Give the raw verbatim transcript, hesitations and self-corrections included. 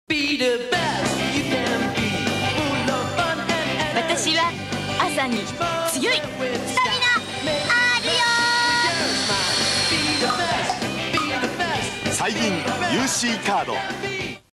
私は朝に強いスタミナあるよ。 サイギン ユーシー カード。